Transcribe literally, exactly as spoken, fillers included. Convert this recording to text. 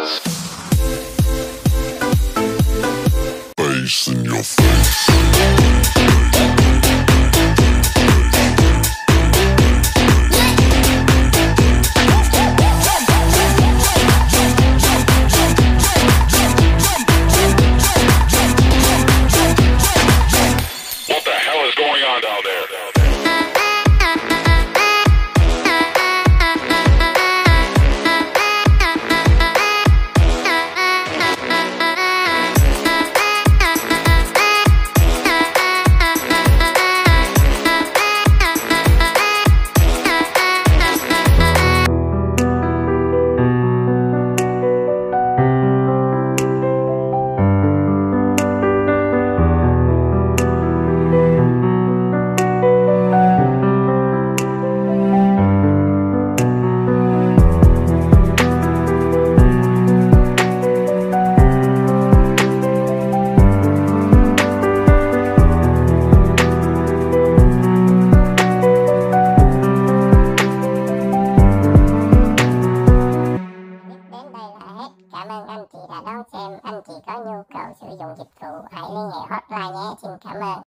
Bass in your face. What the hell is going on down there? Cảm ơn anh chị đã đón xem. Anh chị có nhu cầu sử dụng dịch vụ hãy liên hệ hotline nhé. Xin cảm ơn.